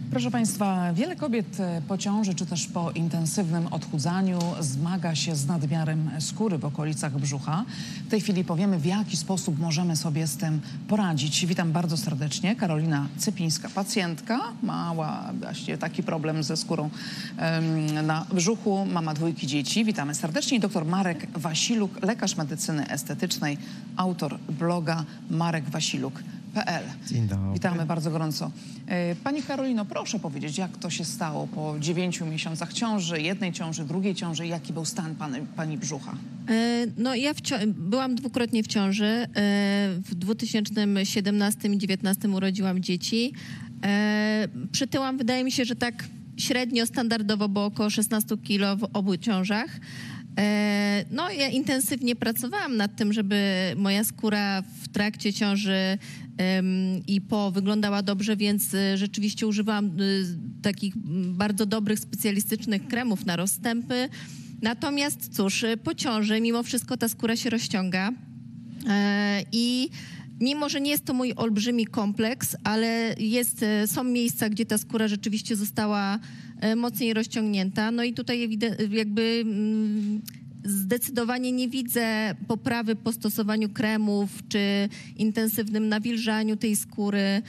Proszę Państwa, wiele kobiet po ciąży czy też po intensywnym odchudzaniu zmaga się z nadmiarem skóry w okolicach brzucha. W tej chwili powiemy, w jaki sposób możemy sobie z tym poradzić. Witam bardzo serdecznie. Karolina Cypińska, pacjentka, mała właśnie taki problem ze skórą na brzuchu, mama 2 dzieci. Witamy serdecznie. I dr Marek Wasiluk, lekarz medycyny estetycznej, autor bloga marekwasiluk.pl. Dzień dobry. Witamy bardzo gorąco. Pani Karolino, proszę powiedzieć, jak to się stało po 9 miesiącach ciąży, jednej ciąży, drugiej ciąży, jaki był stan pani brzucha? No ja byłam dwukrotnie w ciąży. W 2017 i 2019 urodziłam dzieci. Przytyłam, wydaje mi się, że tak średnio, standardowo, bo około 16 kilo w obu ciążach. No ja intensywnie pracowałam nad tym, żeby moja skóra w trakcie ciąży i po wyglądała dobrze, więc rzeczywiście używałam takich bardzo dobrych, specjalistycznych kremów na rozstępy. Natomiast cóż, po ciąży mimo wszystko ta skóra się rozciąga i mimo że nie jest to mój olbrzymi kompleks, ale są miejsca, gdzie ta skóra rzeczywiście została mocniej rozciągnięta. No i tutaj jakby zdecydowanie nie widzę poprawy po stosowaniu kremów czy intensywnym nawilżaniu tej skóry.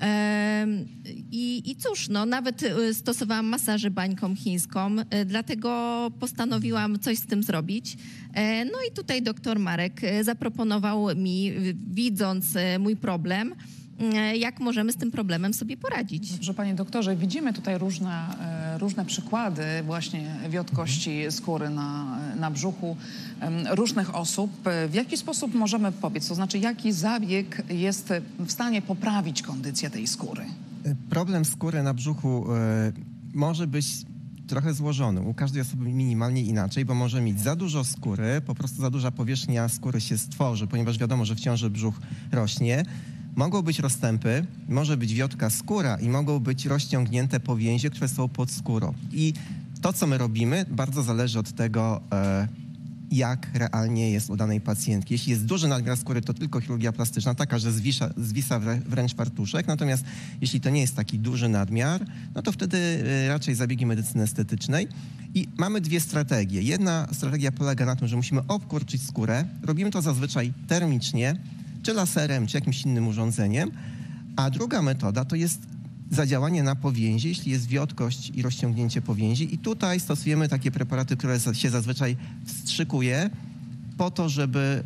I cóż, no nawet stosowałam masaże bańką chińską, dlatego postanowiłam coś z tym zrobić. No i tutaj doktor Marek zaproponował mi, widząc mój problem, jak możemy z tym problemem sobie poradzić. Dobrze, panie doktorze, widzimy tutaj różne przykłady właśnie wiotkości skóry na brzuchu różnych osób. W jaki sposób możemy pobiec? To znaczy, jaki zabieg jest w stanie poprawić kondycję tej skóry? Problem skóry na brzuchu może być trochę złożony. U każdej osoby minimalnie inaczej, bo może mieć za dużo skóry, po prostu za duża powierzchnia skóry się stworzy, ponieważ wiadomo, że w ciąży brzuch rośnie. Mogą być rozstępy, może być wiotka skóra i mogą być rozciągnięte powięzie, które są pod skórą. I to, co my robimy, bardzo zależy od tego, jak realnie jest u danej pacjentki. Jeśli jest duży nadmiar skóry, to tylko chirurgia plastyczna, taka, że zwisa wręcz fartuszek. Natomiast jeśli to nie jest taki duży nadmiar, no to wtedy raczej zabiegi medycyny estetycznej. I mamy 2 strategie. Jedna strategia polega na tym, że musimy obkurczyć skórę. Robimy to zazwyczaj termicznie, czy laserem, czy jakimś innym urządzeniem. A druga metoda to jest zadziałanie na powięzie, jeśli jest wiotkość i rozciągnięcie powięzi. I tutaj stosujemy takie preparaty, które się zazwyczaj wstrzykuje po to, żeby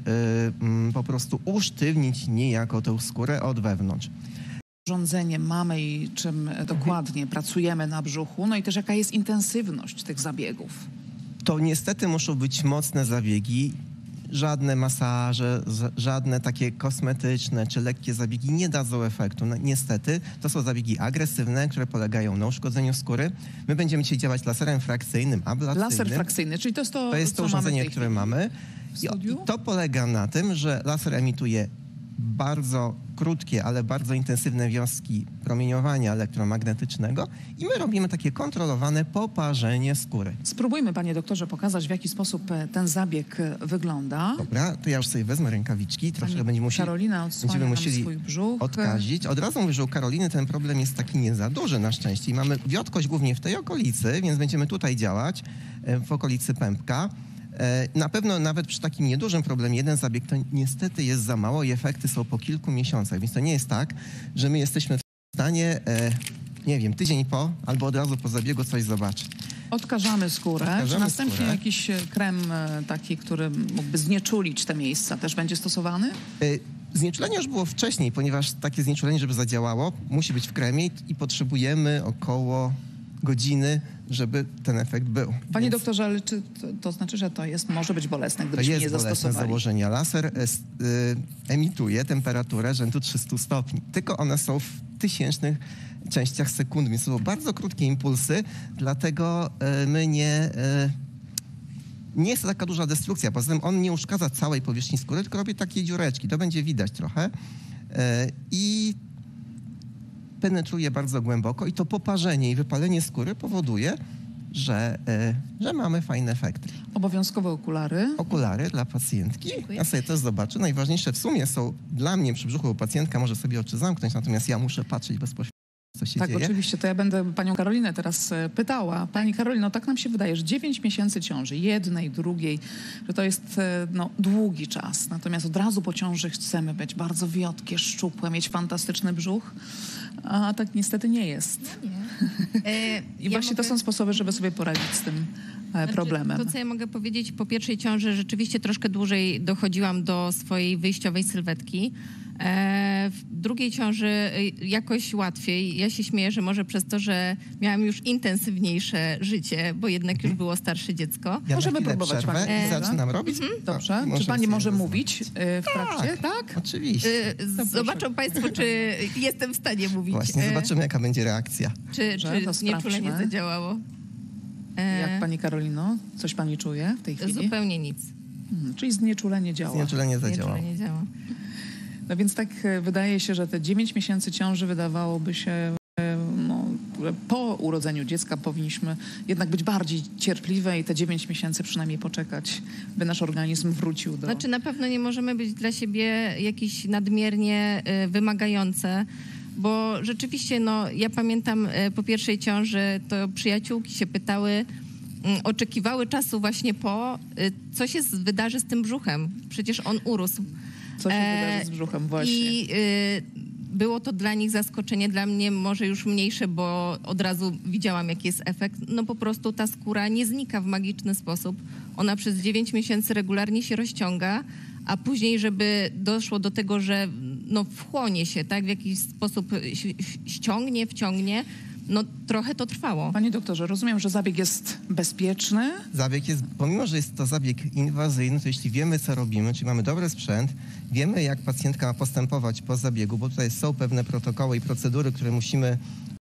po prostu usztywnić niejako tę skórę od wewnątrz. Urządzenie mamy i czym dokładnie pracujemy na brzuchu, no i też jaka jest intensywność tych zabiegów? To niestety muszą być mocne zabiegi. Żadne masaże, żadne takie kosmetyczne czy lekkie zabiegi nie dadzą efektu. No, niestety to są zabiegi agresywne, które polegają na uszkodzeniu skóry. My będziemy dzisiaj działać laserem frakcyjnym, ablacyjnym. Laser frakcyjny, czyli to jest to urządzenie, które mamy. I to polega na tym, że laser emituje bardzo krótkie, ale bardzo intensywne wiązki promieniowania elektromagnetycznego i my robimy takie kontrolowane poparzenie skóry. Spróbujmy, panie doktorze, pokazać, w jaki sposób ten zabieg wygląda. Dobra, to ja już sobie wezmę rękawiczki, troszkę będziemy musieli swój brzuch. odkazić. Od razu mówię, że u Karoliny ten problem jest taki nie za duży na szczęście i mamy wiotkość głównie w tej okolicy, więc będziemy tutaj działać w okolicy pępka. Na pewno nawet przy takim niedużym problemie jeden zabieg to niestety jest za mało i efekty są po kilku miesiącach, więc to nie jest tak, że my jesteśmy w stanie, nie wiem, tydzień po albo od razu po zabiegu coś zobaczyć. Odkażamy skórę, czy następnie jakiś krem taki, który mógłby znieczulić te miejsca, też będzie stosowany? Znieczulenie już było wcześniej, ponieważ takie znieczulenie, żeby zadziałało, musi być w kremie i potrzebujemy około godziny, żeby ten efekt był. Panie doktorze, ale czy to znaczy, że to może być bolesne, gdybyśmy nie zastosowali? To jest bolesne założenia. Laser emituje temperaturę rzędu 300 stopni. Tylko one są w tysięcznych częściach sekundy, więc to są bardzo krótkie impulsy, dlatego my nie jest to taka duża destrukcja. Poza tym on nie uszkadza całej powierzchni skóry, tylko robi takie dziureczki. To będzie widać trochę. I penetruje bardzo głęboko i to poparzenie i wypalenie skóry powoduje, że mamy fajne efekty. Obowiązkowe okulary. Okulary dla pacjentki. Dziękuję. Ja sobie też zobaczę. Najważniejsze w sumie są dla mnie przy brzuchu, bo pacjentka może sobie oczy zamknąć, natomiast ja muszę patrzeć bezpośrednio. co się Tak, dzieje. oczywiście. To ja będę panią Karolinę teraz pytała. Pani Karolino, tak nam się wydaje, że 9 miesięcy ciąży, jednej, drugiej, że to jest długi czas. Natomiast od razu po ciąży chcemy być bardzo wiotkie, szczupłe, mieć fantastyczny brzuch, a tak niestety nie jest. I właśnie to są sposoby, żeby sobie poradzić z tym problemem. To, co ja mogę powiedzieć, po pierwszej ciąży rzeczywiście troszkę dłużej dochodziłam do swojej wyjściowej sylwetki. W drugiej ciąży jakoś łatwiej. Ja się śmieję, że może przez to, że miałam już intensywniejsze życie, bo jednak już było starsze dziecko. Ja Możemy na chwilę próbować, przerwę pani. i zaczynam robić. Dobrze. Może Czy pani sobie może wezmę. mówić w trakcie? Tak? Oczywiście. Zobaczą państwo, czy jestem w stanie mówić. Właśnie, zobaczymy, jaka będzie reakcja. Czy Dobrze, to nieczulenie sprawdźmy. zadziałało. Jak pani Karolino? Coś pani czuje w tej chwili? Zupełnie nic. Czyli znieczulenie działa. Znieczulenie zadziałało. Nieczulenie działa. No więc tak wydaje się, że te 9 miesięcy ciąży wydawałoby się, że po urodzeniu dziecka powinniśmy jednak być bardziej cierpliwe i te 9 miesięcy przynajmniej poczekać, by nasz organizm wrócił do... Znaczy na pewno nie możemy być dla siebie jakieś nadmiernie wymagające, bo rzeczywiście, ja pamiętam po pierwszej ciąży, to przyjaciółki się pytały, oczekiwały czasu właśnie co się wydarzy z tym brzuchem. Przecież on urósł. Co się wydarzy z brzuchem właśnie? I było to dla nich zaskoczenie, dla mnie może już mniejsze, bo od razu widziałam, jaki jest efekt. Po prostu ta skóra nie znika w magiczny sposób. Ona przez 9 miesięcy regularnie się rozciąga, a później, żeby doszło do tego, że wchłonie się, tak, w jakiś sposób ściągnie, wciągnie, trochę to trwało. Panie doktorze, rozumiem, że zabieg jest bezpieczny. Zabieg jest, pomimo że jest to zabieg inwazyjny, to jeśli wiemy, co robimy, czyli mamy dobry sprzęt, wiemy, jak pacjentka ma postępować po zabiegu, bo tutaj są pewne protokoły i procedury, które musimy